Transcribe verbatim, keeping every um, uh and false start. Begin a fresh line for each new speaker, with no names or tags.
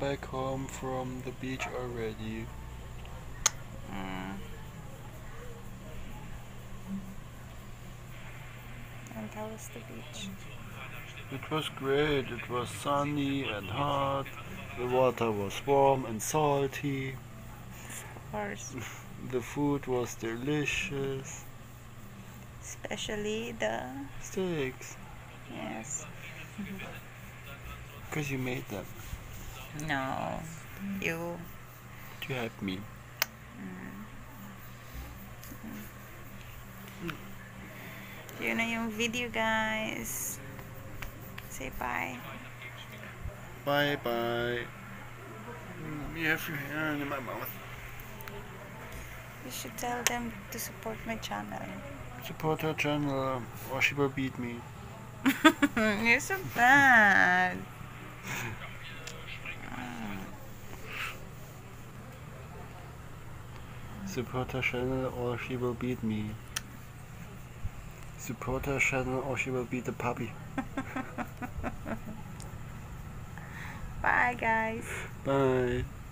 back home from the beach already.
Mm. And how was the beach?
It was great. It was sunny and hot. The water was warm and salty.
Of course.
The food was delicious.
Especially the
Steaks.
yes.
Because you made them.
No. You.
You helped me.
Mm. Yun na yung video, guys. Say bye.
Bye bye. Mm, You have your hand in my mouth.
You should tell them to support my channel.
Support her channel or she will beat me.
You're so bad.
Support her channel or she will beat me. Support her channel or she will beat the puppy.
Bye, guys.
Bye.